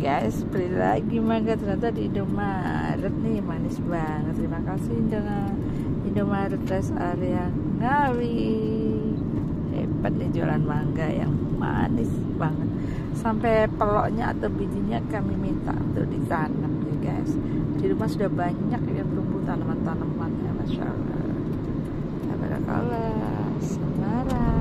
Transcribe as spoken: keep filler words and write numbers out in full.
guys, beli lagi mangga ternyata di Indomaret nih, manis banget. Terima kasih dengan Indomaret Rest Area Ngawi. Hebat nih jualan mangga yang manis banget. Sampai peloknya atau bijinya kami minta untuk ditanam ya guys. Di rumah sudah banyak yang tumbuh tanaman-tanamannya, masya Allah. Tabarakallah, Semarang.